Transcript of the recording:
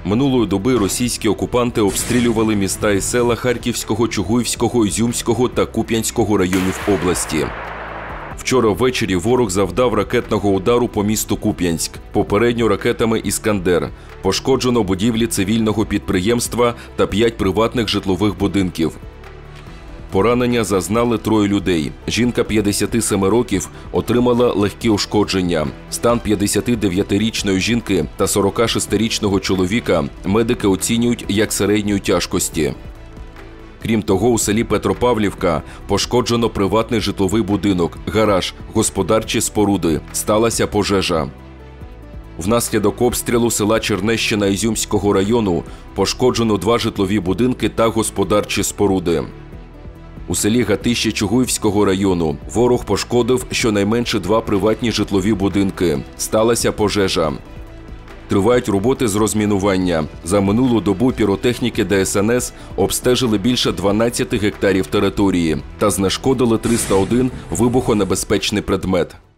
Минулої доби російські окупанти обстрілювали міста і села Харківського, Чугуївського, Ізюмського та Куп'янського районів області. Вчора ввечері ворог завдав ракетного удару по місту Куп'янськ, попередньо ракетами «Іскандер». Пошкоджено будівлі цивільного підприємства та 5 приватних житлових будинків. Поранення зазнали 3 людей. Жінка 57 років отримала легкі ушкодження. Стан 59-річної жінки та 46-річного чоловіка медики оцінюють як середньої тяжкості. Крім того, у селі Петропавлівка пошкоджено приватний житловий будинок, гараж, господарчі споруди. Сталася пожежа. Внаслідок обстрілу села Чернещина Ізюмського району пошкоджено 2 житлові будинки та господарчі споруди. У селі Гатище Чугуївського району ворог пошкодив щонайменше 2 приватні житлові будинки. Сталася пожежа. Тривають роботи з розмінування. За минулу добу піротехніки ДСНС обстежили більше 12 гектарів території та знешкодили 301 вибухонебезпечний предмет.